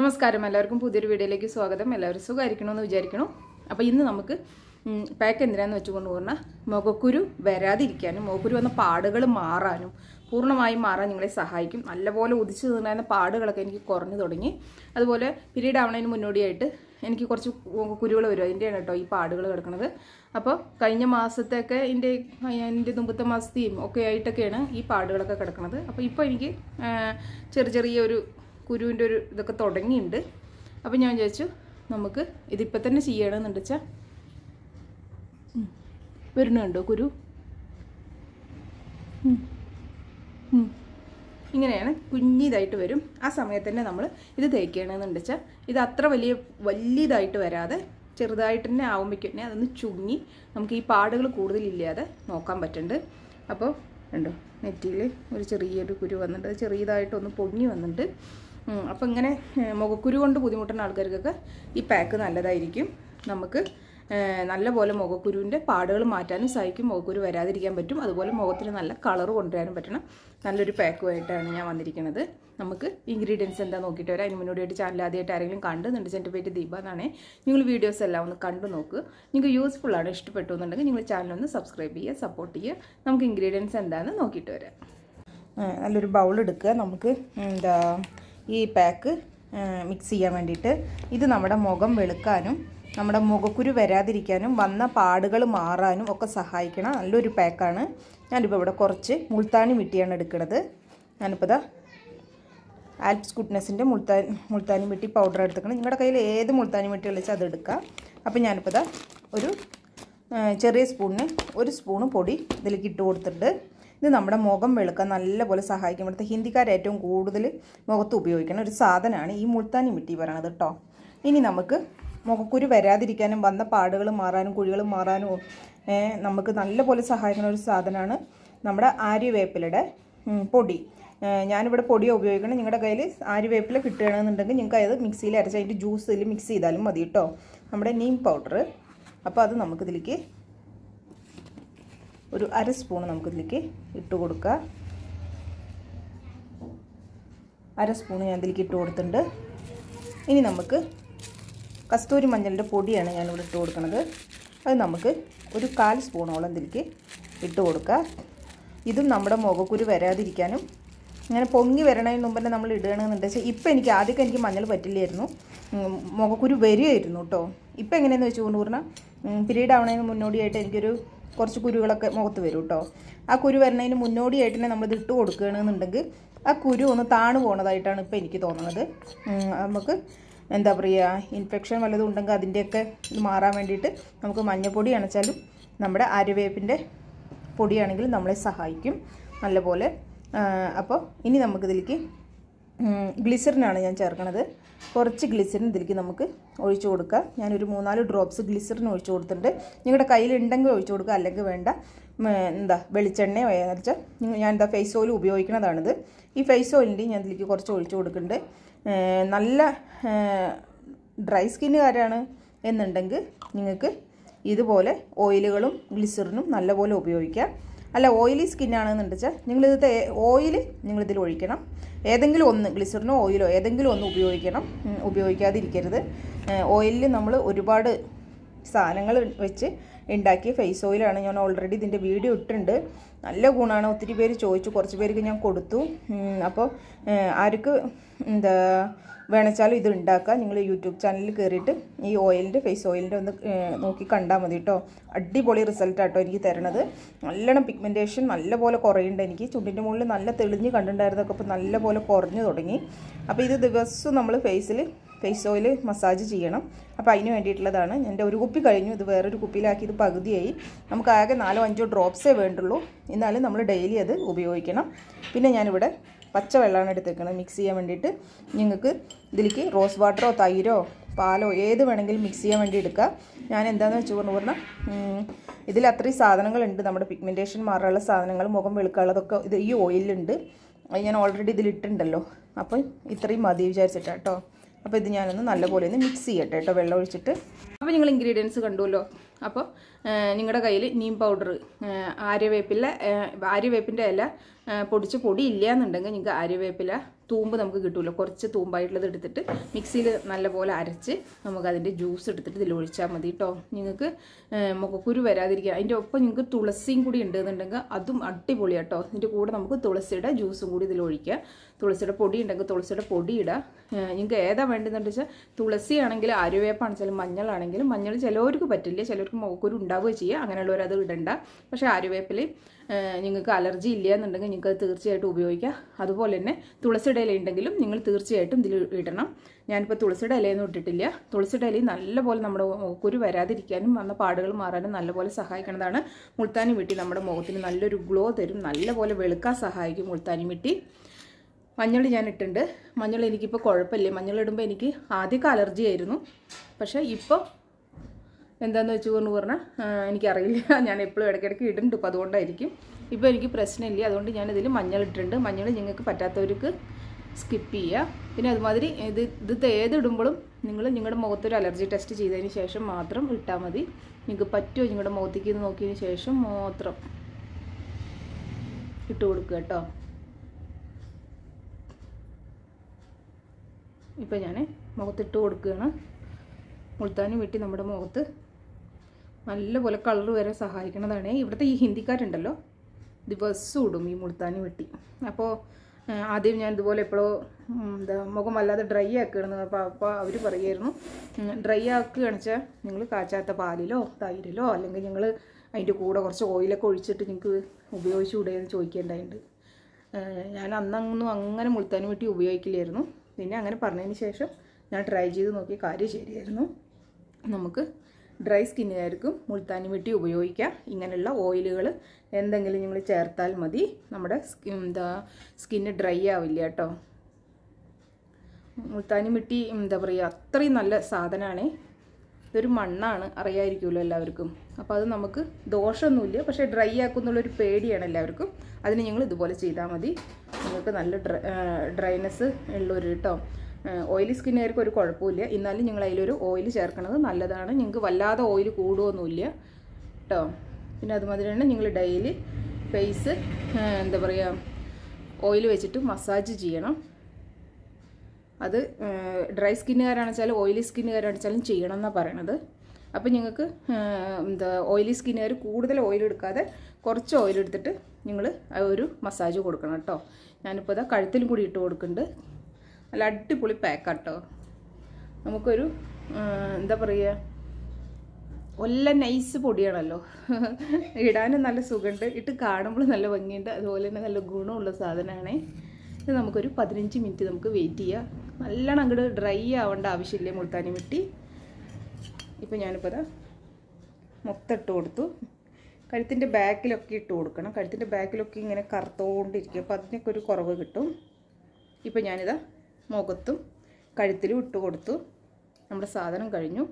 നമസ്കാരം എല്ലാവർക്കും പുതിയൊരു വീഡിയോയിലേക്ക് സ്വാഗതം. എല്ലാവരും സുഖമായിരിക്കണമെന്ന് വിചാരിക്കണം. അപ്പോൾ ഇന്ന് നമുക്ക് പാക്ക് എന്തിനാന്ന് വെച്ചുകൊണ്ട് പറഞ്ഞാൽ മുഖക്കുരു വരാതിരിക്കാനും മുഖക്കുരു വന്ന പാടുകൾ മാറാനും പൂർണ്ണമായും മാറാൻ നിങ്ങളെ സഹായിക്കും. നല്ലപോലെ ഉദിച്ചു നിന്നിരുന്ന പാടുകളൊക്കെ എനിക്ക് കുറഞ്ഞു തുടങ്ങി. അതുപോലെ പീരീഡ് ആവണതിന് മുന്നോടിയായിട്ട് എനിക്ക് കുറച്ച് കുരുകൾ വരും. അതിൻ്റെയാണ് കേട്ടോ ഈ പാടുകൾ കിടക്കുന്നത്. അപ്പോൾ കഴിഞ്ഞ മാസത്തെയൊക്കെ എൻ്റെ മുമ്പത്തെ മാസത്തെയും ഒക്കെ ആയിട്ടൊക്കെയാണ് ഈ പാടുകളൊക്കെ കിടക്കുന്നത്. അപ്പോൾ ഇപ്പോൾ എനിക്ക് ചെറിയൊരു കുരുവിൻ്റെ ഒരു ഇതൊക്കെ തുടങ്ങിയിട്ടുണ്ട്. അപ്പോൾ ഞാൻ വിചാരിച്ചു നമുക്ക് ഇതിപ്പോൾ തന്നെ ചെയ്യണമെന്നുണ്ട് വെച്ചാൽ വരുന്നുണ്ടോ കുരു ഇങ്ങനെയാണ് കുഞ്ഞിതായിട്ട് വരും. ആ സമയത്ത് തന്നെ നമ്മൾ ഇത് തേക്കുകയാണെന്നുണ്ട് വെച്ചാൽ ഇത് അത്ര വലിയതായിട്ട് വരാതെ ചെറുതായിട്ട് തന്നെ ആവുമ്പോഴേക്കും തന്നെ അതൊന്ന് ചുങ്ങി നമുക്ക് ഈ പാടുകൾ കൂടുതലില്ലാതെ നോക്കാൻ പറ്റുന്നുണ്ട്. അപ്പോൾ ഉണ്ടോ നെറ്റിയിൽ ഒരു ചെറിയൊരു കുരു വന്നിട്ട് അത് ചെറിയതായിട്ടൊന്ന് പൊങ്ങി വന്നിട്ട്. അപ്പോൾ ഇങ്ങനെ മുഖക്കുരു കൊണ്ട് ബുദ്ധിമുട്ടുന്ന ആൾക്കാർക്കൊക്കെ ഈ പാക്ക് നല്ലതായിരിക്കും. നമുക്ക് നല്ലപോലെ മുഖക്കുരുവിൻ്റെ പാടുകൾ മാറ്റാനും സഹായിക്കും, മുഖക്കുരു വരാതിരിക്കാൻ പറ്റും. അതുപോലെ മുഖത്തിന് നല്ല കളർ കൊണ്ടുവരാനും പറ്റണം നല്ലൊരു പാക്കുമായിട്ടാണ് ഞാൻ വന്നിരിക്കുന്നത്. നമുക്ക് ഇൻഗ്രീഡിയൻസ് എന്താ നോക്കിയിട്ട് വരാം. അതിന് മുന്നോടിയായിട്ട് ചാനൽ ആദ്യമായിട്ട് ആരെങ്കിലും കണ്ടെന്നുണ്ട്, എൻ്റെ പേര് ദീപ എന്നാണ്. നിങ്ങൾ വീഡിയോസ് എല്ലാം ഒന്ന് കണ്ടു നോക്കുക. നിങ്ങൾക്ക് യൂസ്ഫുള്ളാണ്, ഇഷ്ടപ്പെട്ടു എന്നുണ്ടെങ്കിൽ നിങ്ങൾ ചാനലൊന്ന് സബ്സ്ക്രൈബ് ചെയ്യുക, സപ്പോർട്ട് ചെയ്യുക. നമുക്ക് ഇൻഗ്രീഡിയൻസ് എന്താണെന്ന് നോക്കിയിട്ട് വരാം. നല്ലൊരു ബൗൾ എടുക്കുക. നമുക്ക് ഈ പാക്ക് മിക്സ് ചെയ്യാൻ വേണ്ടിയിട്ട് ഇത് നമ്മുടെ മുഖം വെളുക്കാനും നമ്മുടെ മുഖക്കുരു വരാതിരിക്കാനും വന്ന പാടുകൾ മാറാനും ഒക്കെ സഹായിക്കണം നല്ലൊരു പാക്കാണ്. ഞാനിപ്പോൾ ഇവിടെ കുറച്ച് മുൾത്താനി മിട്ടിയാണ് എടുക്കുന്നത്. ഞാനിപ്പോൾ ആൽപ്സ് ഗുഡ്നെസ്സിൻ്റെ മുൾത്താനി മിട്ടി പൗഡർ എടുത്തിക്കണം. നിങ്ങളുടെ കയ്യിൽ ഏത് മുൾത്താനി മിട്ടി വെച്ചാൽ അത് എടുക്കുക. അപ്പോൾ ഞാനിപ്പോൾ ഒരു ചെറിയ സ്പൂണിന് ഒരു സ്പൂണ് പൊടി ഇതിലേക്ക് ഇട്ട് കൊടുത്തിട്ടുണ്ട്. ഇത് നമ്മുടെ മുഖം വെളുക്കാൻ നല്ലപോലെ സഹായിക്കും. ഇവിടുത്തെ ഹിന്ദിക്കാർ ഏറ്റവും കൂടുതൽ മുഖത്ത് ഉപയോഗിക്കുന്ന ഒരു സാധനമാണ് ഈ മുൾത്താനി മിട്ടി പറയണത് കേട്ടോ. ഇനി നമുക്ക് മുഖക്കുരു വരാതിരിക്കാനും വന്ന പാടുകൾ മാറാനും കുഴികൾ മാറാനും നമുക്ക് നല്ലപോലെ സഹായിക്കുന്ന ഒരു സാധനമാണ് നമ്മുടെ ആര്യവേപ്പിലയുടെ പൊടി. ഞാനിവിടെ പൊടി ഉപയോഗിക്കണം. നിങ്ങളുടെ കയ്യിൽ ആര്യവേപ്പില കിട്ടുകയാണെന്നുണ്ടെങ്കിൽ നിങ്ങൾക്ക് അത് മിക്സിയിൽ അരച്ച് അതിൻ്റെ ജ്യൂസിൽ മിക്സ് ചെയ്താലും മതി കേട്ടോ, നമ്മുടെ നീം പൗഡർ. അപ്പോൾ അത് നമുക്കിതിലേക്ക് ഒരു അര സ്പൂൺ നമുക്കിതിലേക്ക് ഇട്ട് കൊടുക്കുക. അര സ്പൂൺ ഞാൻ ഇതിലേക്ക് ഇട്ട് കൊടുത്തിട്ടുണ്ട്. ഇനി നമുക്ക് കസ്തൂരി മഞ്ഞളിൻ്റെ പൊടിയാണ് ഞാനിവിടെ ഇട്ട് കൊടുക്കുന്നത്. അത് നമുക്ക് ഒരു 1/4 സ്പൂണോളം ഇതിലേക്ക് ഇട്ട് കൊടുക്കുക. ഇതും നമ്മുടെ മുഖക്കുരു വരാതിരിക്കാനും ഇങ്ങനെ പൊങ്ങി വരണതിന് മുമ്പ് തന്നെ നമ്മൾ ഇടുകയാണെന്നുണ്ടെന്ന് വെച്ചാൽ ഇപ്പം ആദ്യമൊക്കെ എനിക്ക് മഞ്ഞൾ പറ്റില്ലായിരുന്നു, മുഖക്കുരു വരികയായിരുന്നു കേട്ടോ. ഇപ്പം എങ്ങനെയാണെന്ന് വെച്ചുകൊണ്ട് പറഞ്ഞാൽ പീരീഡ് ആവണതിന് മുന്നോടിയായിട്ട് എനിക്കൊരു കുറച്ച് കുരുകളൊക്കെ മുഖത്ത് വരും കേട്ടോ. ആ കുരു വരുന്നതിന് മുന്നോടിയായിട്ട് തന്നെ നമ്മളിത് ഇട്ട് കൊടുക്കുകയാണെന്നുണ്ടെങ്കിൽ ആ കുരു ഒന്ന് താണു പോകുന്നതായിട്ടാണ് ഇപ്പോൾ എനിക്ക് തോന്നുന്നത്. നമുക്ക് എന്താ പറയുക, ഇൻഫെക്ഷൻ വല്ലതും ഉണ്ടെങ്കിൽ അതിൻ്റെയൊക്കെ മാറാൻ വേണ്ടിയിട്ട് നമുക്ക് മഞ്ഞൾപ്പൊടി അണച്ചാലും നമ്മുടെ ആര്യവേപ്പിൻ്റെ പൊടിയാണെങ്കിലും നമ്മളെ സഹായിക്കും നല്ലപോലെ. അപ്പോൾ ഇനി നമുക്കിതിലേക്ക് ഗ്ലിസറിനാണ് ഞാൻ ചേർക്കണത്. കുറച്ച് ഗ്ലിസറിൻ ഇതിലേക്ക് നമുക്ക് ഒഴിച്ചു കൊടുക്കുക. ഞാനൊരു 3-4 ഡ്രോപ്സ് ഗ്ലിസറിൻ ഒഴിച്ചു കൊടുത്തിട്ടുണ്ട്. നിങ്ങളുടെ കയ്യിലുണ്ടെങ്കിൽ ഒഴിച്ചു കൊടുക്കുക, അല്ലെങ്കിൽ വേണ്ട. വെളിച്ചെണ്ണയോ വെച്ചാൽ ഞാൻ ഫേസ് ഓയിൽ ഉപയോഗിക്കുന്നതാണിത്. ഈ ഫേസ് ഓയിലിൻ്റെ ഞാൻ ഇതിലേക്ക് കുറച്ച് ഒഴിച്ചു കൊടുക്കുന്നുണ്ട്. നല്ല ഡ്രൈ സ്കിന്നുകാരാണ് എന്നുണ്ടെങ്കിൽ നിങ്ങൾക്ക് ഇതുപോലെ ഓയിലുകളും ഗ്ലിസറിനും നല്ലപോലെ ഉപയോഗിക്കാം. അല്ല ഓയിലി സ്കിന്നാണെന്നുണ്ടെച്ചാൽ നിങ്ങളിത് ഓയിൽ നിങ്ങളിതിൽ ഒഴിക്കണം. ഏതെങ്കിലും ഒന്ന് ഗ്ലിസറിനോ ഓയിലോ ഏതെങ്കിലും ഒന്ന് ഉപയോഗിക്കാതിരിക്കരുത്. ഓയിലിൽ നമ്മൾ ഒരുപാട് സാധനങ്ങൾ വെച്ച് ഉണ്ടാക്കിയ ഫേസ് ഓയിലാണ്. ഞാൻ ഓൾറെഡി ഇതിൻ്റെ വീഡിയോ ഇട്ടിട്ടുണ്ട്. നല്ല ഗുണമാണ്. ഒത്തിരി പേര് ചോദിച്ചു, കുറച്ച് പേർക്ക് ഞാൻ കൊടുത്തു. അപ്പോൾ ആർക്ക് വേണച്ചാലും ഇത് ഉണ്ടാക്കുക. നിങ്ങൾ യൂട്യൂബ് ചാനലിൽ കയറിയിട്ട് ഈ ഓയിലിൻ്റെ ഫേസ് ഓയിലിൻ്റെ ഒന്ന് നോക്കി കണ്ടാൽ മതി കേട്ടോ. അടിപൊളി റിസൾട്ടാട്ടോ എനിക്ക് തരണത്. നല്ലോണം പിഗ്മെൻറ്റേഷൻ നല്ലപോലെ കുറയുന്നുണ്ട്. എനിക്ക് ചുണ്ടിൻ്റെ മുകളിൽ നല്ല തെളിഞ്ഞ് കണ്ടിട്ടുണ്ടായിരുന്നതൊക്കെ ഇപ്പോൾ നല്ലപോലെ കുറഞ്ഞു തുടങ്ങി. അപ്പോൾ ഇത് ദിവസവും നമ്മൾ ഫേസ് ഓയിൽ മസാജ് ചെയ്യണം. അപ്പോൾ അതിന് വേണ്ടിയിട്ടുള്ളതാണ്. എൻ്റെ ഒരു കുപ്പി കഴിഞ്ഞു, ഇത് വേറൊരു കുപ്പിയിലാക്കി ഇത് പകുതിയായി. നമുക്ക് ആകെ 4-5 ഡ്രോപ്സേ വേണ്ടുള്ളൂ. എന്നാലും നമ്മൾ ഡെയിലി അത് ഉപയോഗിക്കണം. പിന്നെ ഞാനിവിടെ പച്ചവെള്ളമാണ് എടുത്തേക്കുന്നത് മിക്സ് ചെയ്യാൻ വേണ്ടിയിട്ട്. നിങ്ങൾക്ക് ഇതിലേക്ക് റോസ് വാട്ടറോ തൈരോ പാലോ ഏത് വേണമെങ്കിലും മിക്സ് ചെയ്യാൻ വേണ്ടി എടുക്കുക. ഞാൻ എന്താണെന്ന് വെച്ച് പറഞ്ഞാൽ ഇതിൽ അത്രയും സാധനങ്ങളുണ്ട്. നമ്മുടെ പിഗ്മെൻറ്റേഷൻ മാറാനുള്ള സാധനങ്ങൾ, മുഖം വെളുക്കാനുള്ളതൊക്കെ ഇത് ഈ ഓയിലുണ്ട്. അത് ഞാൻ ഓൾറെഡി ഇതിലിട്ടുണ്ടല്ലോ. അപ്പോൾ ഇത്രയും മതി വിചാരിച്ചിട്ടാണ് കേട്ടോ. അപ്പോൾ ഇത് ഞാനൊന്ന് നല്ലപോലെ ഒന്ന് മിക്സ് ചെയ്യട്ടെ കേട്ടോ, വെള്ളം ഒഴിച്ചിട്ട്. അപ്പോൾ നിങ്ങൾ ഇൻഗ്രീഡിയൻസ് കണ്ടുവല്ലോ. അപ്പോൾ നിങ്ങളുടെ കയ്യിൽ നീം പൗഡർ, ആര്യവേപ്പിൻ്റെ ഇല പൊടിച്ച പൊടി ഇല്ല എന്നുണ്ടെങ്കിൽ നിങ്ങൾക്ക് ആര്യവേപ്പില തൂമ്പ് നമുക്ക് കിട്ടുമല്ലോ, കുറച്ച് തൂമ്പായിട്ടുള്ളത് എടുത്തിട്ട് മിക്സിയിൽ നല്ലപോലെ അരച്ച് നമുക്കതിൻ്റെ ജ്യൂസ് എടുത്തിട്ട് ഇതിൽ ഒഴിച്ചാൽ മതി കേട്ടോ. നിങ്ങൾക്ക് മുഖക്കുരു വരാതിരിക്കുക. അതിൻ്റെ ഒപ്പം നിങ്ങൾക്ക് തുളസിയും കൂടി ഉണ്ടെന്നുണ്ടെങ്കിൽ അതും അടിപൊളിയാണ് കേട്ടോ. ഇതിൻ്റെ കൂടെ നമുക്ക് തുളസിയുടെ ജ്യൂസും കൂടി ഇതിൽ ഒഴിക്കുക. തുളസിയുടെ പൊടി ഉണ്ടെങ്കിൽ തുളസിയുടെ പൊടി ഇടുക. നിങ്ങൾക്ക് ഏതാ വേണ്ടതെന്ന് വെച്ചാൽ തുളസി ആണെങ്കിലും ആര്യവേപ്പാണെങ്കിലും മഞ്ഞളാണെങ്കിലും, മഞ്ഞൾ ചിലവർക്ക് പറ്റില്ല, ചിലർക്ക് മുഖക്കുരു ഉണ്ടാവുകയും ചെയ്യുക, അങ്ങനെയുള്ളവർ അത് ഇടണ്ട. പക്ഷേ ആര്യവേപ്പിൽ നിങ്ങൾക്ക് അലർജി ഇല്ല എന്നുണ്ടെങ്കിൽ നിങ്ങൾക്ക് അത് തീർച്ചയായിട്ടും ഉപയോഗിക്കാം. അതുപോലെ തന്നെ തുളസിയുടെ ഇല ഉണ്ടെങ്കിലും നിങ്ങൾ തീർച്ചയായിട്ടും ഇതിൽ ഇടണം. ഞാനിപ്പോൾ തുളസിയുടെ ഇലയൊന്നും ഇട്ടിട്ടില്ല. തുളസിയുടെ ഇലയും നല്ലപോലെ നമ്മുടെ മുഖക്കുരു വരാതിരിക്കാനും വന്ന പാടുകൾ മാറാനും നല്ലപോലെ സഹായിക്കുന്നതാണ്. മുൾത്താനി മിട്ടി നമ്മുടെ മുഖത്തിന് നല്ലൊരു ഗ്ലോ തരും, നല്ലപോലെ വെളുക്കാൻ സഹായിക്കും മുൾത്താനി മിട്ടി. മഞ്ഞൾ ഞാൻ ഇട്ടിട്ടുണ്ട്. മഞ്ഞൾ എനിക്കിപ്പോൾ കുഴപ്പമില്ല. മഞ്ഞൾ ഇടുമ്പോൾ എനിക്ക് ആദ്യമൊക്കെ അലർജി ആയിരുന്നു, പക്ഷേ ഇപ്പോൾ എന്താണെന്ന് വെച്ച് പറഞ്ഞാൽ എനിക്കറിയില്ല, ഞാൻ എപ്പോഴും ഇടയ്ക്കിടയ്ക്ക് ഇടുന്നുണ്ട്, അപ്പോൾ അതുകൊണ്ടായിരിക്കും. ഇപ്പോൾ എനിക്ക് പ്രശ്നമില്ല, അതുകൊണ്ട് ഞാനിതിൽ മഞ്ഞൾ ഇട്ടിട്ടുണ്ട്. മഞ്ഞൾ നിങ്ങൾക്ക് പറ്റാത്തവർക്ക് സ്കിപ്പ് ചെയ്യുക. പിന്നെ അതുമാതിരി ഇത് ഏതിടുമ്പോഴും നിങ്ങൾ നിങ്ങളുടെ മുഖത്തൊരു അലർജി ടെസ്റ്റ് ചെയ്തതിന് ശേഷം മാത്രം ഇട്ടാൽ മതി. നിങ്ങൾക്ക് പറ്റുമോ നിങ്ങളുടെ മുഖത്തേക്ക് നോക്കിയതിന് ശേഷം മാത്രം ഇട്ട് കൊടുക്കുക കേട്ടോ. ഇപ്പോൾ ഞാൻ മുഖത്തിട്ട് കൊടുക്കുകയാണ്. മുൾത്താനി മിട്ടി നമ്മുടെ മുഖത്ത് നല്ലപോലെ കളർ വരെ സഹായിക്കുന്നതാണ്. ഇവിടുത്തെ ഈ ഹിന്ദിക്കാരുണ്ടല്ലോ ദിവസം ഇടും ഈ മുൾത്താനി മിട്ടി. അപ്പോൾ ആദ്യം ഞാൻ ഇതുപോലെ എപ്പോഴോ മുഖം വല്ലാതെ ഡ്രൈ ആക്കുകയാണെന്ന്, അപ്പോൾ അവർ പറയുമായിരുന്നു ഡ്രൈ ആക്കുകയാണെന്ന് വെച്ചാൽ നിങ്ങൾ കാച്ചാത്ത പാലിലോ തൈരിലോ അല്ലെങ്കിൽ നിങ്ങൾ അതിൻ്റെ കൂടെ കുറച്ച് ഓയിലൊക്കെ ഒഴിച്ചിട്ട് നിങ്ങൾക്ക് ഉപയോഗിച്ചുകൂടെയെന്ന് ചോദിക്കേണ്ടതുണ്ട്. ഞാൻ അന്നൊന്നും അങ്ങനെ മുൾത്താനി മിട്ടി ഉപയോഗിക്കില്ലായിരുന്നു. പിന്നെ അങ്ങനെ പറഞ്ഞതിന് ശേഷം ഞാൻ ട്രൈ ചെയ്ത് നോക്കി, കാര്യം ശരിയായിരുന്നു. നമുക്ക് ഡ്രൈ സ്കിന്നുകാർക്കും മുൾത്താനി മിട്ടി ഉപയോഗിക്കാം. ഇങ്ങനെയുള്ള ഓയിലുകൾ എന്തെങ്കിലും നിങ്ങൾ ചേർത്താൽ മതി, നമ്മുടെ സ്കിന്ന് ഡ്രൈ ആവില്ല കേട്ടോ. മുൾത്താനി മിട്ടി എന്താ പറയുക, അത്രയും നല്ല സാധനമാണ്. ഇതൊരു മണ്ണാണ്, അറിയാമായിരിക്കുമല്ലോ എല്ലാവർക്കും. അപ്പോൾ അത് നമുക്ക് ദോഷമൊന്നുമില്ല, പക്ഷേ ഡ്രൈ ആക്കുന്നുള്ളൊരു പേടിയാണ് എല്ലാവർക്കും. അതിന് നിങ്ങൾ ഇതുപോലെ ചെയ്താൽ മതി. നിങ്ങൾക്ക് നല്ല ഡ്രൈനെസ് ഉള്ളൊരു കേട്ടോ. ഓയിലി സ്കിന്നുകാർക്ക് ഒരു കുഴപ്പമില്ല, എന്നാലും നിങ്ങൾ അതിലൊരു ഓയിൽ ചേർക്കുന്നത് നല്ലതാണ്. നിങ്ങൾക്ക് വല്ലാതെ ഓയിൽ കൂടുകയൊന്നുമില്ല കേട്ടോ. പിന്നെ അതുമാതിരി തന്നെ നിങ്ങൾ ഡെയിലി ഫേസ് എന്താ പറയുക ഓയിൽ വെച്ചിട്ട് മസാജ് ചെയ്യണം. അത് ഡ്രൈ സ്കിന്നുകാരാണെച്ചാലും ഓയിലി സ്കിന്നുകാരാണെച്ചാലും ചെയ്യണം എന്നാണ് പറയണത്. അപ്പം നിങ്ങൾക്ക് ഓയിലി സ്കിന്നുകാർ കൂടുതൽ ഓയിൽ എടുക്കാതെ കുറച്ച് ഓയിൽ എടുത്തിട്ട് നിങ്ങൾ ഒരു മസാജ് കൊടുക്കണം കേട്ടോ. ഞാനിപ്പോൾ ഇതാ കഴുത്തിലും കൂടി ഇട്ട് കൊടുക്കുന്നുണ്ട്. നല്ല അടിപൊളി പാക്കാട്ടോ. നമുക്കൊരു എന്താ പറയുക, ഒല്ല നൈസ് പൊടിയാണല്ലോ, ഇടാനും നല്ല സുഖമുണ്ട്, ഇട്ട് കാണുമ്പോൾ നല്ല ഭംഗിയുണ്ട്, അതുപോലെ തന്നെ നല്ല ഗുണമുള്ള സാധനമാണ്. ഇത് നമുക്കൊരു 15 മിനിറ്റ് നമുക്ക് വെയിറ്റ് ചെയ്യാം. നല്ലോണം അങ്ങോട്ട് ഡ്രൈ ആവേണ്ട ആവശ്യമില്ല മുൾത്താനി മിട്ടി. ഇപ്പോൾ ഞാനിപ്പോൾ ഇതാ മൊത്തം ഇട്ട് കൊടുത്തു. കഴുത്തിൻ്റെ ബാക്കിലൊക്കെ ഇട്ട് കൊടുക്കണം. കഴുത്തിൻ്റെ ബാക്കിലൊക്കെ ഇങ്ങനെ കറുത്തോണ്ടിരിക്കും, അപ്പോൾ അതിനൊക്കെ ഒരു കുറവ് കിട്ടും. ഇപ്പോൾ ഞാനിതാ മുഖത്തും കഴുത്തിലും ഇട്ട് കൊടുത്തു. നമ്മുടെ സാധനം കഴിഞ്ഞു.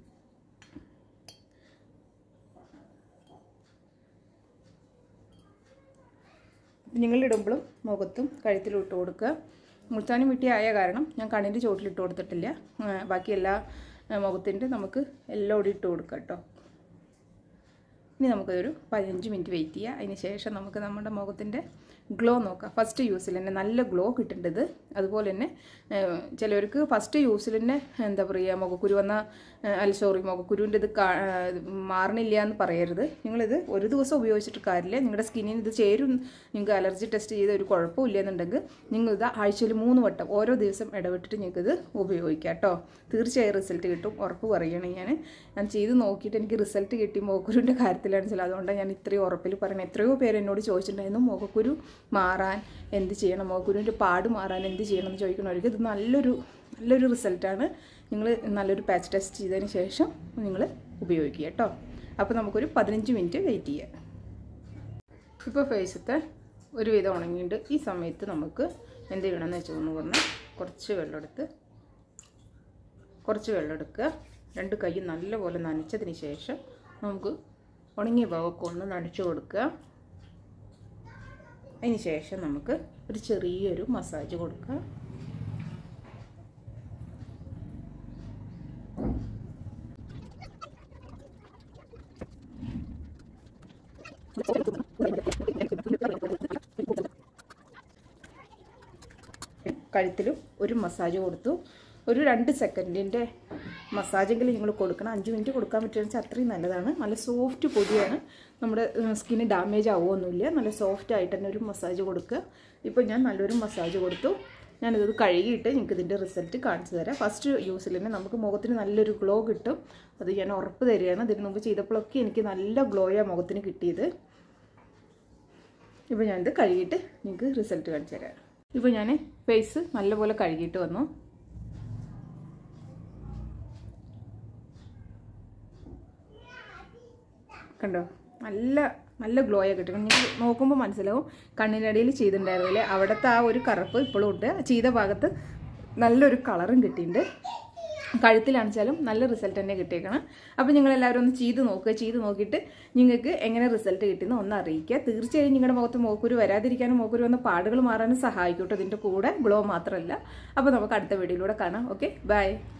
നിങ്ങളിടുമ്പോഴും മുഖത്തും കഴുത്തിലും ഇട്ട് കൊടുക്കുക. മുൾത്താനി മിട്ടി ആയ കാരണം ഞാൻ കണ്ണിൻ്റെ ചോട്ടിലിട്ട് കൊടുത്തിട്ടില്ല. ബാക്കി എല്ലാ മുഖത്തിൻ്റെ നമുക്ക് എല്ലാം ഇട്ട് കൊടുക്കാം കേട്ടോ. ഇനി നമുക്കൊരു 15 മിനിറ്റ് വെയിറ്റ് ചെയ്യുക. അതിന് ശേഷം നമുക്ക് നമ്മുടെ മുഖത്തിൻ്റെ ഗ്ലോ നോക്കാം. ഫസ്റ്റ് യൂസിൽ തന്നെ നല്ല ഗ്ലോ കിട്ടേണ്ടത്. അതുപോലെ തന്നെ ചിലവർക്ക് ഫസ്റ്റ് യൂസിൽ തന്നെ എന്താ പറയുക മുഖക്കുരു വന്നാൽ മുഖക്കുരുവിൻ്റെ ഇത് മാറണില്ല എന്ന് പറയരുത്. നിങ്ങളിത് ഒരു ദിവസം ഉപയോഗിച്ചിട്ട് കാര്യമില്ല. നിങ്ങളുടെ സ്കിന്നിന് ഇത് ചേരും, നിങ്ങൾക്ക് അലർജി ടെസ്റ്റ് ചെയ്ത് ഒരു കുഴപ്പമില്ല എന്നുണ്ടെങ്കിൽ നിങ്ങളിത് ആഴ്ചയിൽ 3 വട്ടം ഓരോ ദിവസം ഇടവിട്ടിട്ട് നിങ്ങൾക്കിത് ഉപയോഗിക്കാം കേട്ടോ. തീർച്ചയായും റിസൾട്ട് കിട്ടും, ഉറപ്പ് പറയുകയാണ്. ഞാൻ ചെയ്ത് നോക്കിയിട്ട് എനിക്ക് റിസൾട്ട് കിട്ടി മുഖക്കുരുവിൻ്റെ കാര്യത്തിലാണ് ചില. അതുകൊണ്ടാണ് ഞാൻ ഇത്രയും ഉറപ്പിൽ പറയുന്നത്. എത്രയോ പേര് എന്നോട് ചോദിച്ചിട്ടുണ്ടായിരുന്നു മുഖക്കുരു മാറാൻ എന്ത് ചെയ്യണം, മുഖക്കുരുവിൻ്റെ പാട് മാറാൻ എന്ത് ചെയ്യണം എന്ന് ചോദിക്കുന്നവർക്ക് ഇത് നല്ലൊരു റിസൾട്ടാണ്. നിങ്ങൾ നല്ലൊരു പാച്ച് ടെസ്റ്റ് ചെയ്തതിന് ശേഷം നിങ്ങൾ ഉപയോഗിക്കുക കേട്ടോ. അപ്പോൾ നമുക്കൊരു 15 മിനിറ്റ് വെയിറ്റ് ചെയ്യാം. ഇപ്പോൾ ഫേസത്തെ ഒരുവിധം ഉണങ്ങിയിട്ട് ഈ സമയത്ത് നമുക്ക് എന്ത് ചെയ്യണമെന്ന് വെച്ചതെന്ന് പറഞ്ഞാൽ കുറച്ച് വെള്ളം എടുക്കുക. 2 കൈ നല്ലപോലെ നനച്ചതിന് ശേഷം നമുക്ക് ഉണങ്ങിയ ഭാഗമൊക്കെ ഒന്ന് നനച്ചു കൊടുക്കുക. അതിന് ശേഷം നമുക്ക് ഒരു ചെറിയൊരു മസാജ് കൊടുക്കുക. കഴുത്തിലും ഒരു മസാജ് കൊടുത്തു. ഒരു 2 സെക്കൻഡിൻ്റെ മസാജെങ്കിലും നിങ്ങൾ കൊടുക്കണം. 5 മിനിറ്റ് കൊടുക്കാൻ പറ്റുകയെന്ന് വെച്ചാൽ അത്രയും നല്ലതാണ്. നല്ല സോഫ്റ്റ് പൊടിയാണ്, നമ്മുടെ സ്കിന്ന് ഡാമേജ് ആവുമൊന്നുമില്ല. നല്ല സോഫ്റ്റ് ആയിട്ട് തന്നെ ഒരു മസാജ് കൊടുക്കുക. ഇപ്പോൾ ഞാൻ നല്ലൊരു മസാജ് കൊടുത്തു. ഞാനിത് കഴുകിയിട്ട് നിങ്ങൾക്ക് ഇതിൻ്റെ റിസൾട്ട് കാണിച്ചു തരാം. ഫസ്റ്റ് യൂസിൽ തന്നെ നമുക്ക് മുഖത്തിന് നല്ലൊരു ഗ്ലോ കിട്ടും. അത് ഞാൻ ഉറപ്പ് തരികയാണ്. ഇതിന് മുമ്പ് ചെയ്തപ്പോഴൊക്കെ എനിക്ക് നല്ല ഗ്ലോയാണ് മുഖത്തിന് കിട്ടിയത്. ഇപ്പോൾ ഞാനിത് കഴുകിയിട്ട് നിങ്ങൾക്ക് റിസൾട്ട് കാണിച്ചു തരാം. ഇപ്പോൾ ഞാൻ ഫേസ് നല്ലപോലെ കഴുകിയിട്ട് വന്നു. കണ്ടോ, നല്ല ഗ്ലോയൊക്കെ കിട്ടും. നിങ്ങൾക്ക് നോക്കുമ്പോൾ മനസ്സിലാവും കണ്ണിനടിയിൽ ചെയ്തിട്ടുണ്ടായിരുന്നില്ലേ, അവിടുത്തെ ആ ഒരു കറുപ്പ് ഇപ്പോഴും ഉണ്ട്. ചെയ്ത ഭാഗത്ത് നല്ലൊരു കളറും കിട്ടിയിട്ടുണ്ട്. കഴുത്തിലാണെച്ചാലും നല്ല റിസൾട്ട് തന്നെ കിട്ടിയേക്കണം. അപ്പോൾ നിങ്ങളെല്ലാവരും ഒന്ന് ചെയ്ത് നോക്കുക. ചെയ്ത് നോക്കിയിട്ട് നിങ്ങൾക്ക് എങ്ങനെ റിസൾട്ട് കിട്ടുമെന്ന് ഒന്ന് അറിയിക്കുക. തീർച്ചയായും നിങ്ങളുടെ മുഖത്ത് മോക്കുരു വരാതിരിക്കാനും മോക്കുരു വന്ന പാടുകൾ മാറാനും സഹായിക്കും കേട്ടോ. ഇതിൻ്റെ കൂടെ ഗ്ലോ മാത്രമല്ല. അപ്പോൾ നമുക്ക് അടുത്ത വീഡിയോയിലൂടെ കാണാം. Okay, by.